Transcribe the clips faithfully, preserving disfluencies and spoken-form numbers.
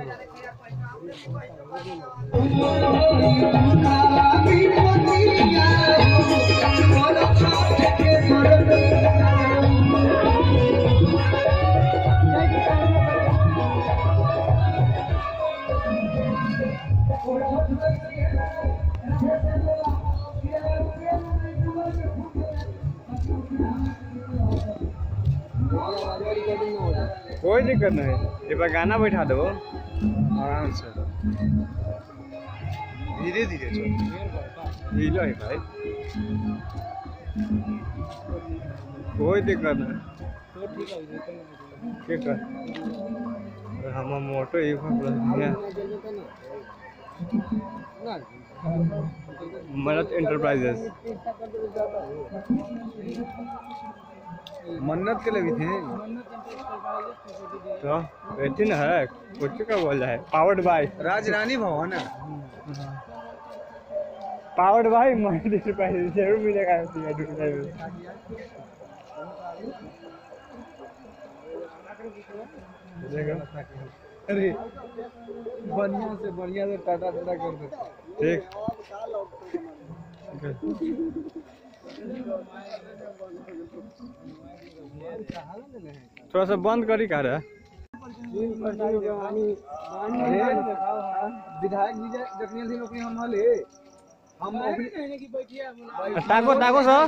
कोई दिक्कत नहीं, ये पर गाना बैठा दो आराम से, धीरे धीरे चलो, ढीलो है भाई, कोई दिक्कत नहीं। ठीक है, हम मोटो ही मन्नत एंटरप्राइजेस मन्नत के लिए भी थे तो बैठी ना है कुछ का बोल रहा है। पावर्ड बाय राजरानी भवन है, पावर्ड बाय मन्नत एंटरप्राइजेस जरूर मिलेगा। अरे बढ़िया से बढ़िया से टाटा टाटा कर दे। ठीक थोड़ा सा बंद करी का रहा विधायक जी जखनी दिन अपनी हम हले हम ताको ताको सर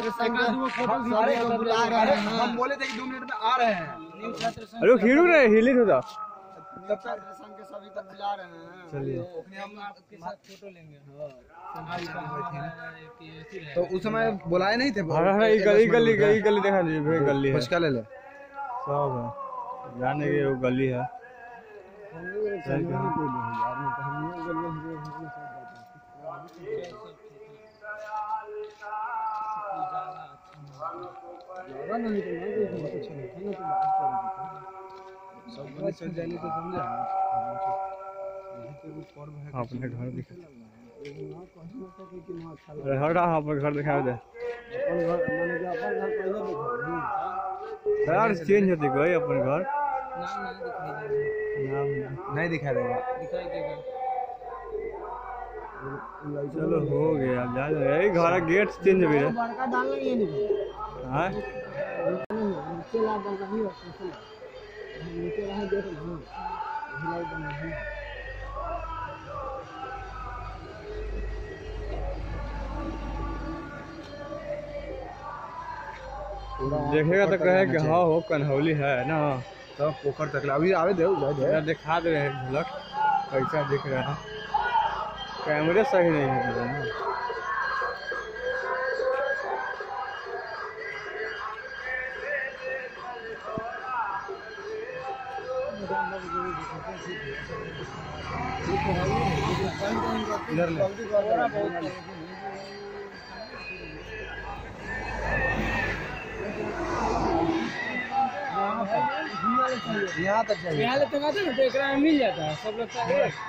हम बोले थे कि दो मिनट में आ रहे हैं। अरे हिलू रहे हिली तो तब तक संघ के सभी तक बुला रहे हैं। चलिए हम आपके साथ फोटो लेंगे। तो उस समय बुलाए नहीं थे। हाँ हाँ गली गली गली गली देखा दीजिए गली है ले ले सब है जाने की वो गली है। अपने घर दिखा अपने घर दिखा दे यार चेंज होती कोई अपन घर नहीं दिखाई देगा। चलो हो गया अब जा यही घर गेट चेंज भी है। देखेगा तो कहे कि हाँ हो कन्हौली है ना तो पोखर तक अभी आवे दे दिखा दे रहे हैं झलक कैसा दिख रहा है। कैमरे सही नहीं है ना इधर ले यहाँ तक चाहिए। यहाँ तक आते ना तो एक में मिल जाता है सब लोग का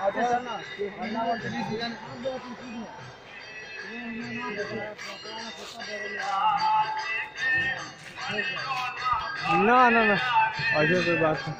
ना ना ना ऐसे कोई बात है।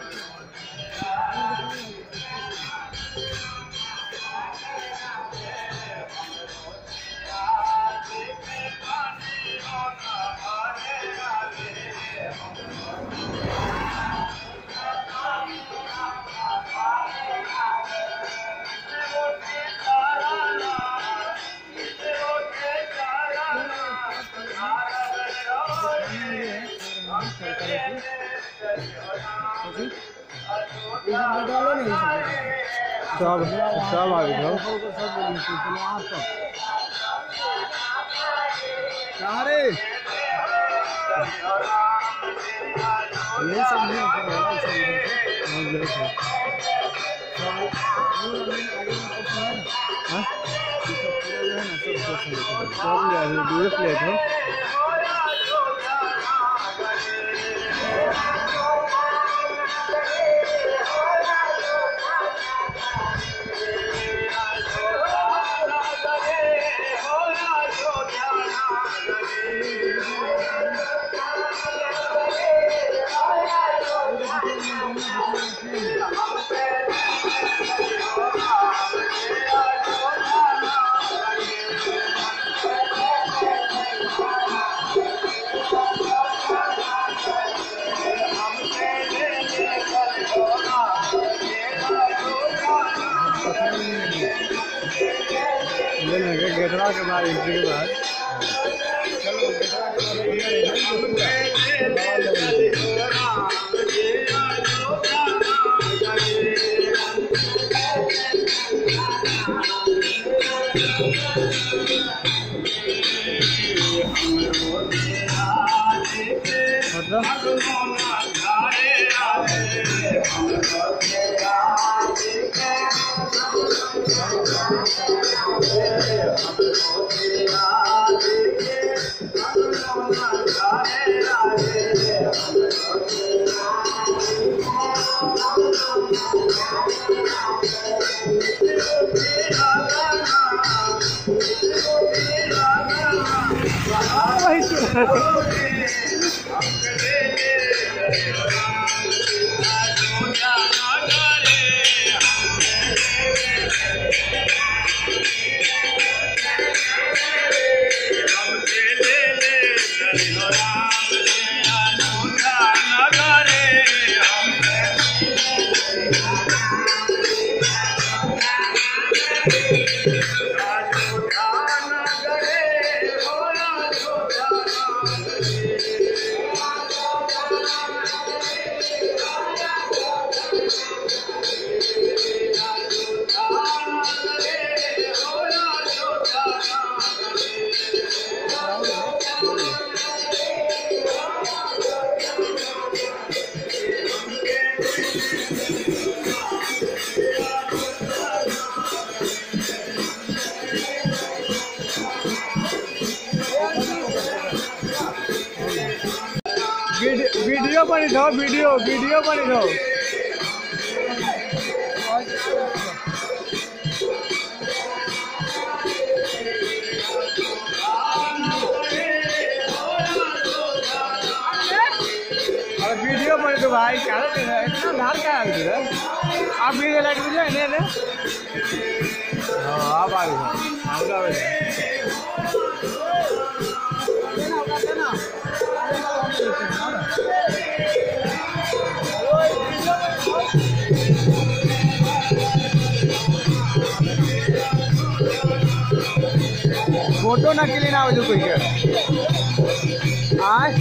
सब सब आ गए ये सब नहीं हाँ Thank you. ले लेंगे गेटवा के बाद एंट्री के बाद। चलो बेटा वीडियो बनी दो वीडियो वीडियो बनी दो। अरे वीडियो बनी दो भाई, क्या इतना धार क्या है? आप वीडियो लाइट बुझे ने ने हाँ आप आ गए हम का फोटो ना क्लीन आवे जो कोई के आज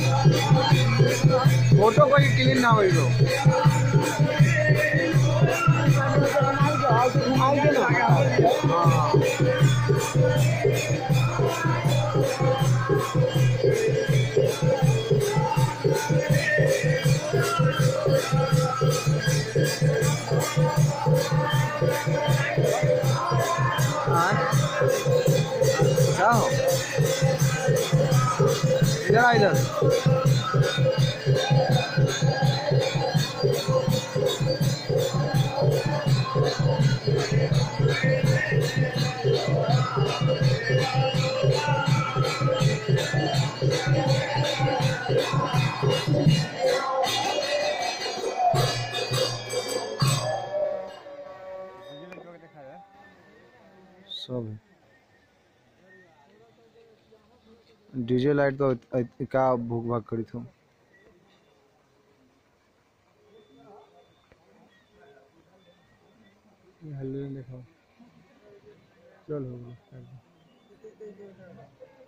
फोटो कोई क्लीन ना होई तो क्या हो इधर आ इधर सब डीजे लाइट तो क्या भूख भाग करी थो हल्ले देखो चल हो गया।